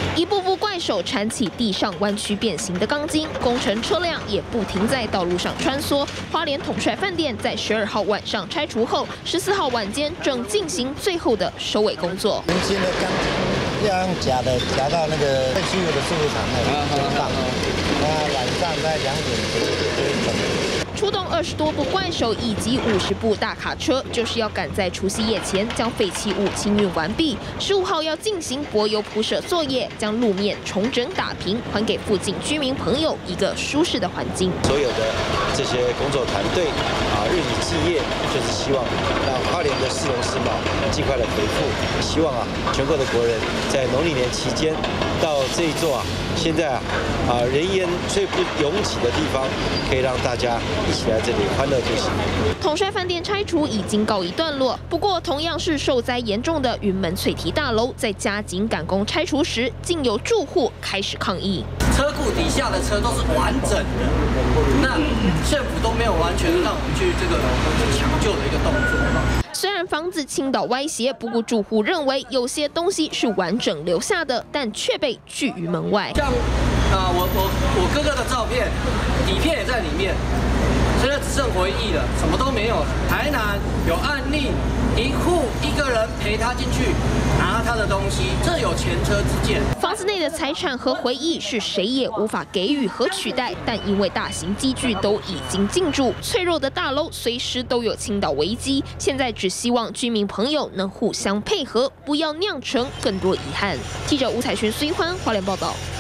一步步怪手缠起地上弯曲变形的钢筋，工程车辆也不停在道路上穿梭。花莲统帅饭店在12号晚上拆除后，14号晚间正进行最后的收尾工作。 原先的钢筋要用夹到那个废弃物的输入厂那里放，那晚上在2点就会整。 出动20多部怪手以及50部大卡车，就是要赶在除夕夜前将废弃物清运完毕。15号要进行柏油铺设作业，将路面重整打平，还给附近居民朋友一个舒适的环境。 所有的这些工作团队日以继夜，就是希望让花莲的市容市貌尽快的恢复。希望全国的国人在农历年期间到这一座现在人烟最不拥挤的地方，可以让大家一起来这里欢乐度行。 统帅饭店拆除已经告一段落，不过同样是受灾严重的云门翠堤大楼，在加紧赶工拆除时，竟有住户开始抗议。 车库底下的车都是完整的，那政府都没有完全让我们去这个抢救的一个动作。 虽然房子倾倒歪斜，不过住户认为有些东西是完整留下的，但却被拒于门外。 像我哥哥的照片，底片也在里面，现在只剩回忆了，什么都没有。台南有案例，一户1个人陪他进去拿他的东西，这有前车之鉴。 房子内的财产和回忆是谁也无法给予和取代，但因为大型机具都已经进驻，脆弱的大楼随时都有倾倒危机。现在只希望居民朋友能互相配合，不要酿成更多遗憾。记者吴彩群、苏一欢花莲报道。